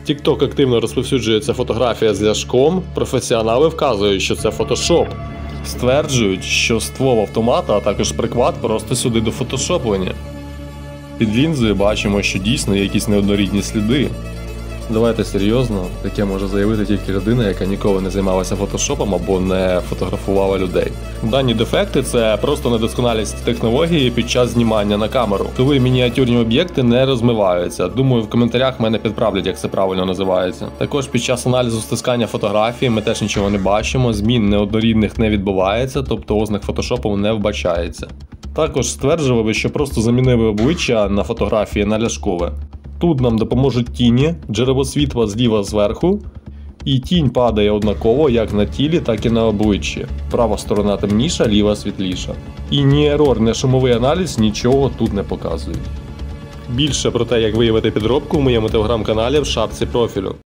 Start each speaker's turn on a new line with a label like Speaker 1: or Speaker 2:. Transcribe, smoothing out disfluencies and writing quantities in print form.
Speaker 1: TikTok активно розповсюджується фотографія з ляшком, професіонали вказують, що це фотошоп. Стверджують, що ствол автомата, а також приквад просто сюди дофотошоплені. Під лінзою бачимо, що дійсно є якісь неоднорідні сліди. Давайте серйозно, таке може заявити тільки людина, яка ніколи не займалася фотошопом або не фотографувала людей. Дані дефекти – це просто недосконалість технології під час знімання на камеру, коли мініатюрні об'єкти не розмиваються. Думаю, в коментарях мене підправлять, як це правильно називається. Також під час аналізу стискання фотографії ми теж нічого не бачимо, змін неоднорідних не відбувається, тобто ознак фотошопу не вбачається. Також стверджували, що просто замінили обличчя на фотографії на ляшкове. Тут нам допоможуть тіні, джерело світла зліва зверху, і тінь падає однаково як на тілі, так і на обличчі. Права сторона темніша, ліва світліша. І ні ерор, ні шумовий аналіз нічого тут не показують. Більше про те, як виявити підробку, в моєму телеграм-каналі в шапці профілю.